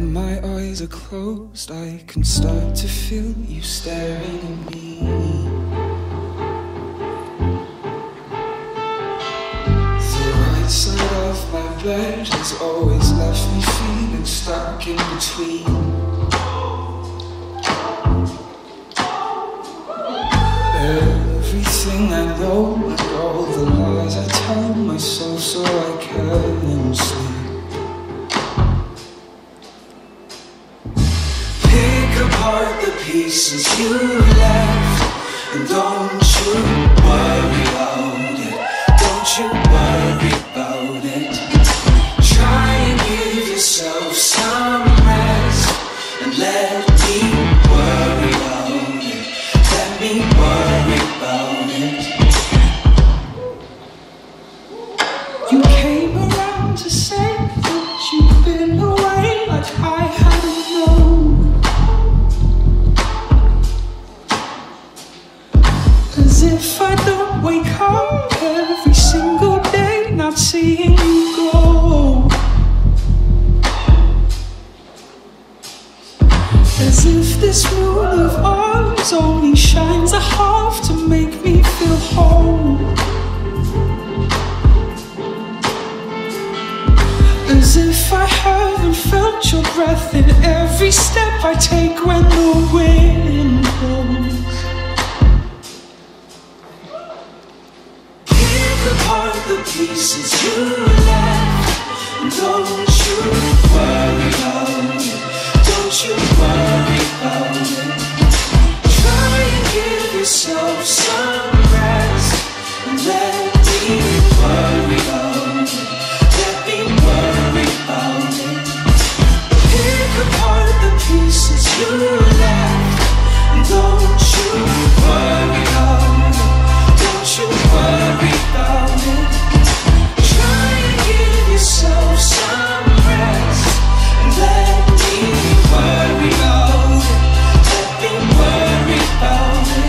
When my eyes are closed, I can start to feel you staring at me. The right side of my bed has always left me feeling stuck in between. Everything I know and all the lies I tell myself so I can sleep. Apart the pieces you left, and don't you worry about it. Don't you worry about it. Try and give yourself some rest, and let me worry about it. Let me worry about it. You came around to say that you've been away like I hadn't known. As if I don't wake up every single day not seeing you go. As if this moon of ours only shines a half to make me feel whole. As if I haven't felt your breath in every step I take when the wind blows. Apart the pieces you left, and don't you worry about it. Don't you worry about it. Try and give yourself some rest, and let me worry about it. Let me worry about it. Pick apart the pieces you left, and don't you worry about it. Don't you worry about it. Try and give yourself some rest, and let me worry about it. Let me worry about it.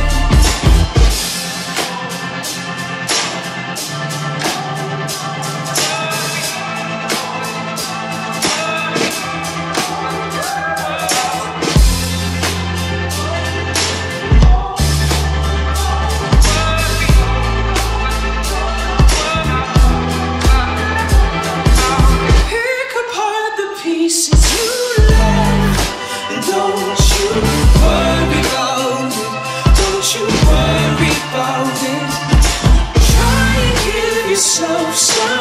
Pieces you left, and don't you worry about it. Don't you worry about it. Try and give yourself some